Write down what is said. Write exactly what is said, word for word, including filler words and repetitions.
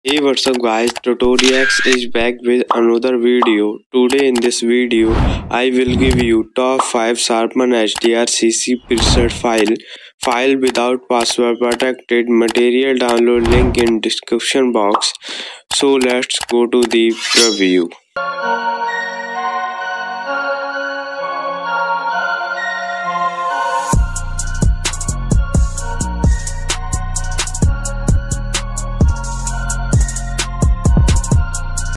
Hey, what's up guys, 𝐿 is back with another video. Today in this video I will give you top five Sharpen H D R C C preset file file without password protected material. Download link in description box. So let's go to the preview.